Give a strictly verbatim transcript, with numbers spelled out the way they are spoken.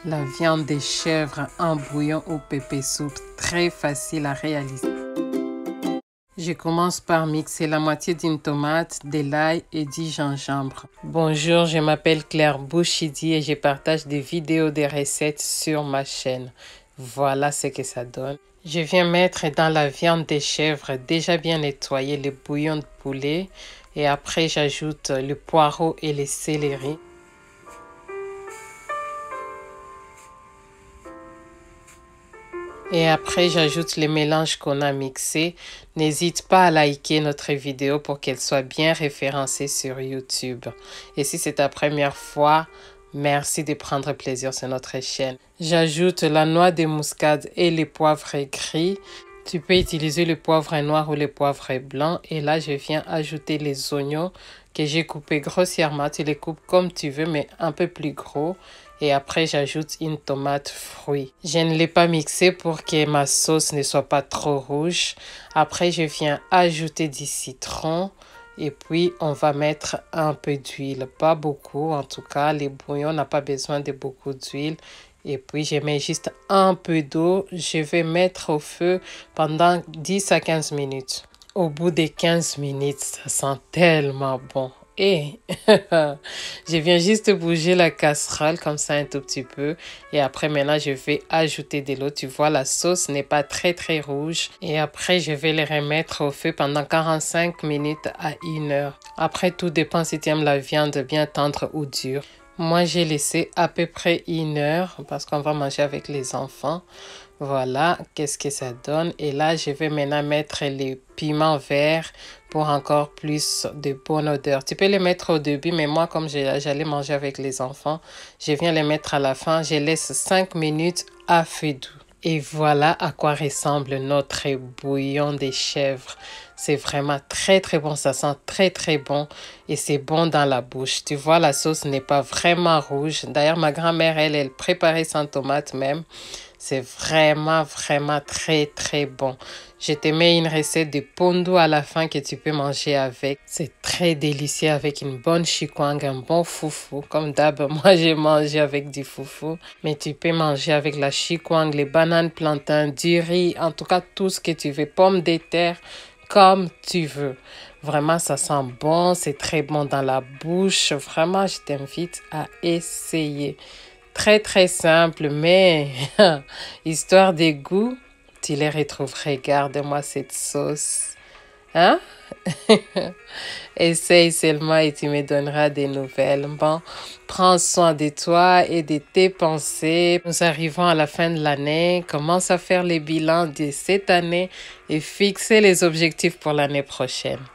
La viande des chèvres en bouillon au pépé soupe, très facile à réaliser. Je commence par mixer la moitié d'une tomate, de l'ail et du gingembre. Bonjour, je m'appelle Claire Bouchidi et je partage des vidéos de recettes sur ma chaîne. Voilà ce que ça donne. Je viens mettre dans la viande des chèvres déjà bien nettoyée le bouillon de poulet et après j'ajoute le poireau et le céleri. Et après, j'ajoute les mélanges qu'on a mixés. N'hésite pas à liker notre vidéo pour qu'elle soit bien référencée sur YouTube. Et si c'est ta première fois, merci de prendre plaisir sur notre chaîne. J'ajoute la noix de muscade et les poivres gris. Tu peux utiliser le poivre noir ou le poivre blanc. Et là, je viens ajouter les oignons que j'ai coupés grossièrement. Tu les coupes comme tu veux, mais un peu plus gros. Et après, j'ajoute une tomate fruit. Je ne l'ai pas mixé pour que ma sauce ne soit pas trop rouge. Après, je viens ajouter du citron. Et puis, on va mettre un peu d'huile. Pas beaucoup, en tout cas. Les bouillons n'ont pas besoin de beaucoup d'huile. Et puis, je mets juste un peu d'eau. Je vais mettre au feu pendant dix à quinze minutes. Au bout de quinze minutes, ça sent tellement bon. Et je viens juste bouger la casserole comme ça un tout petit peu. Et après, maintenant, je vais ajouter de l'eau. Tu vois, la sauce n'est pas très, très rouge. Et après, je vais les remettre au feu pendant quarante-cinq minutes à une heure. Après, tout dépend si tu aimes la viande bien tendre ou dure. Moi, j'ai laissé à peu près une heure parce qu'on va manger avec les enfants. Voilà, qu'est-ce que ça donne. Et là, je vais maintenant mettre les piments verts pour encore plus de bonne odeur. Tu peux les mettre au début, mais moi, comme j'allais manger avec les enfants, je viens les mettre à la fin. Je laisse cinq minutes à feu doux. Et voilà à quoi ressemble notre bouillon des chèvres. C'est vraiment très très bon, ça sent très très bon et c'est bon dans la bouche. Tu vois, la sauce n'est pas vraiment rouge. D'ailleurs, ma grand-mère, elle, elle préparait sans tomate même. C'est vraiment vraiment très très bon. Je te mets une recette de pondu à la fin que tu peux manger avec. C'est très délicieux avec une bonne chikwang, un bon foufou. Comme d'hab, moi j'ai mangé avec du foufou. Mais tu peux manger avec la chikwang, les bananes plantains, du riz, en tout cas tout ce que tu veux. Pommes de terre, comme tu veux. Vraiment, ça sent bon, c'est très bon dans la bouche. Vraiment, je t'invite à essayer. Très, très simple, mais histoire des goûts, tu les retrouves. Regarde-moi cette sauce. Hein? Essaye seulement et tu me donneras des nouvelles. Bon, prends soin de toi et de tes pensées. Nous arrivons à la fin de l'année. Commence à faire les bilans de cette année et fixer les objectifs pour l'année prochaine.